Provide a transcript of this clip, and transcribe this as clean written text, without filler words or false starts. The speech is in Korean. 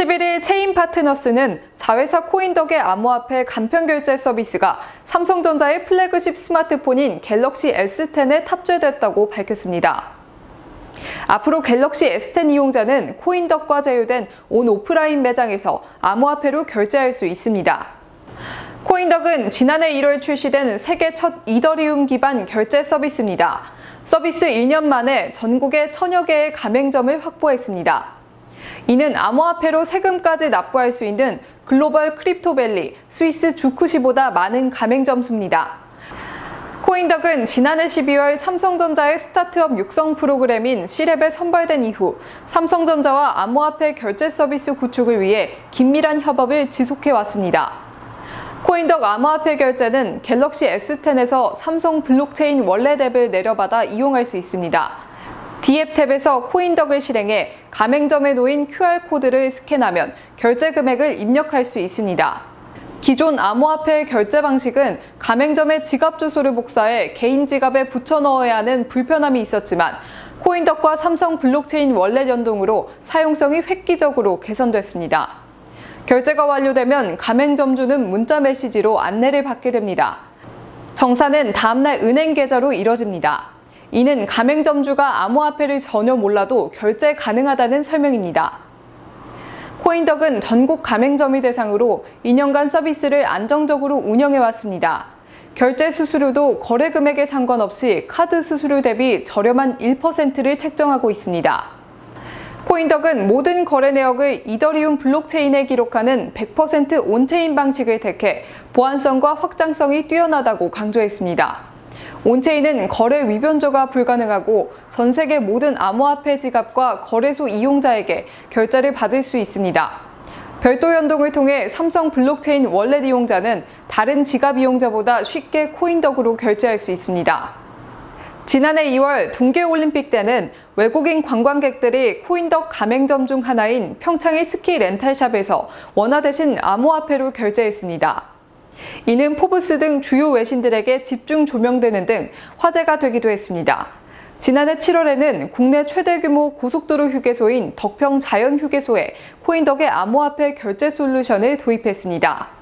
11일 체인파트너스는 자회사 코인덕의 암호화폐 간편결제 서비스가 삼성전자의 플래그십 스마트폰인 갤럭시 S10에 탑재됐다고 밝혔습니다. 앞으로 갤럭시 S10 이용자는 코인덕과 제휴된 온 오프라인 매장에서 암호화폐로 결제할 수 있습니다. 코인덕은 지난해 1월 출시된 세계 첫 이더리움 기반 결제 서비스입니다. 서비스 1년 만에 전국에 1000여 개의 가맹점을 확보했습니다. 이는 암호화폐로 세금까지 납부할 수 있는 글로벌 크립토밸리, 스위스 주쿠시보다 많은 가맹점 수입니다. 코인덕은 지난해 12월 삼성전자의 스타트업 육성 프로그램인 C랩에 선발된 이후 삼성전자와 암호화폐 결제 서비스 구축을 위해 긴밀한 협업을 지속해왔습니다. 코인덕 암호화폐 결제는 갤럭시 S10에서 삼성 블록체인 월렛 앱을 내려받아 이용할 수 있습니다. D앱 탭에서 코인덕을 실행해 가맹점에 놓인 QR코드를 스캔하면 결제 금액을 입력할 수 있습니다. 기존 암호화폐 결제 방식은 가맹점의 지갑 주소를 복사해 개인 지갑에 붙여 넣어야 하는 불편함이 있었지만 코인덕과 삼성 블록체인 월렛 연동으로 사용성이 획기적으로 개선됐습니다. 결제가 완료되면 가맹점주는 문자 메시지로 안내를 받게 됩니다. 정산은 다음날 은행 계좌로 이뤄집니다. 이는 가맹점주가 암호화폐를 전혀 몰라도 결제 가능하다는 설명입니다. 코인덕은 전국 가맹점이 대상으로 2년간 서비스를 안정적으로 운영해왔습니다. 결제 수수료도 거래 금액에 상관없이 카드 수수료 대비 저렴한 1%를 책정하고 있습니다. 코인덕은 모든 거래 내역을 이더리움 블록체인에 기록하는 100% 온체인 방식을 택해 보안성과 확장성이 뛰어나다고 강조했습니다. 온체인은 거래 위변조가 불가능하고 전 세계 모든 암호화폐 지갑과 거래소 이용자에게 결제를 받을 수 있습니다. 별도 연동을 통해 삼성 블록체인 월렛 이용자는 다른 지갑 이용자보다 쉽게 코인덕으로 결제할 수 있습니다. 지난해 2월 동계올림픽 때는 외국인 관광객들이 코인덕 가맹점 중 하나인 평창의 스키 렌탈샵에서 원화 대신 암호화폐로 결제했습니다. 이는 포브스 등 주요 외신들에게 집중 조명되는 등 화제가 되기도 했습니다. 지난해 7월에는 국내 최대 규모 고속도로 휴게소인 덕평 자연휴게소에 코인덕의 암호화폐 결제 솔루션을 도입했습니다.